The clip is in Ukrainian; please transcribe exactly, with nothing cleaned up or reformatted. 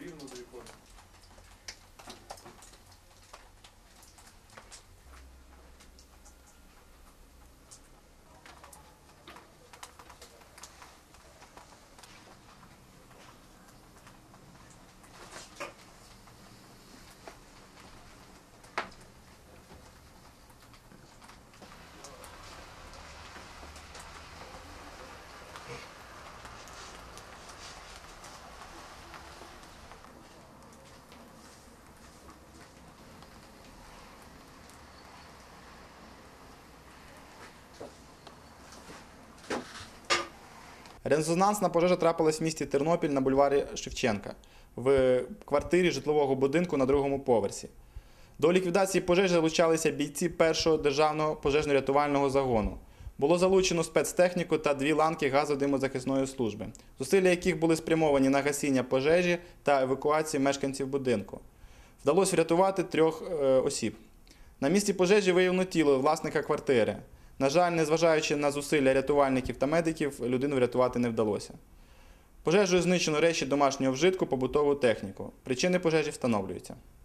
рівно до якого. Резонансна пожежа трапилась в місті Тернопіль на бульварі Шевченка в квартирі житлового будинку на другому поверсі. До ліквідації пожежі залучалися бійці першого державного пожежно-рятувального загону. Було залучено спецтехніку та дві ланки газодимозахисної служби, зусилля яких були спрямовані на гасіння пожежі та евакуацію мешканців будинку. Вдалося врятувати трьох е, осіб. На місці пожежі виявлено тіло власника квартири. На жаль, незважаючи на зусилля рятувальників та медиків, людину врятувати не вдалося. Пожежею знищено речі домашнього вжитку, побутову техніку. Причини пожежі встановлюються.